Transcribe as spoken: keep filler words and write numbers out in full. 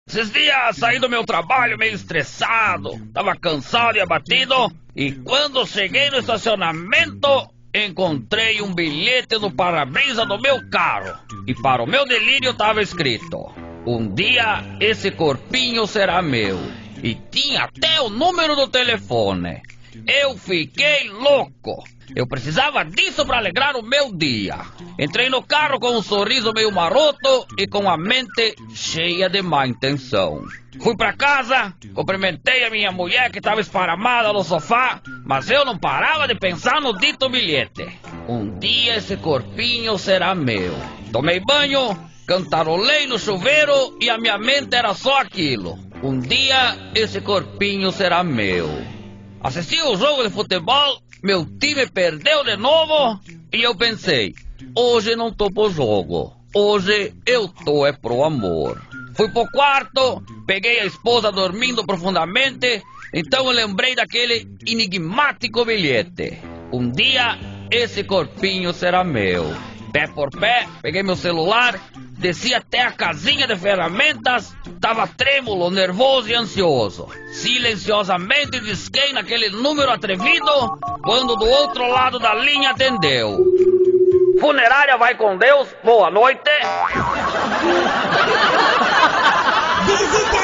Esses dias saí do meu trabalho meio estressado, tava cansado e abatido, e quando cheguei no estacionamento, encontrei um bilhete no para-brisa do meu carro. E para o meu delírio tava escrito: um dia esse corpinho será meu. E tinha até o número do telefone. Eu fiquei louco. Eu precisava disso para alegrar o meu dia. Entrei no carro com um sorriso meio maroto e com a mente cheia de má intenção. Fui para casa, cumprimentei a minha mulher que estava esparramada no sofá, mas eu não parava de pensar no dito bilhete. Um dia esse corpinho será meu. Tomei banho, cantarolei no chuveiro e a minha mente era só aquilo. Um dia esse corpinho será meu. Assisti o jogo de futebol, meu time perdeu de novo e eu pensei: hoje não tô pro jogo, hoje eu tô é pro amor. Fui pro quarto, peguei a esposa dormindo profundamente, então eu lembrei daquele enigmático bilhete: um dia esse corpinho será meu. Pé por pé, peguei meu celular, desci até a casinha de ferramentas, tava trêmulo, nervoso e ansioso. Silenciosamente disquei naquele número atrevido, quando do outro lado da linha atendeu. Funerária vai com Deus, boa noite. Visita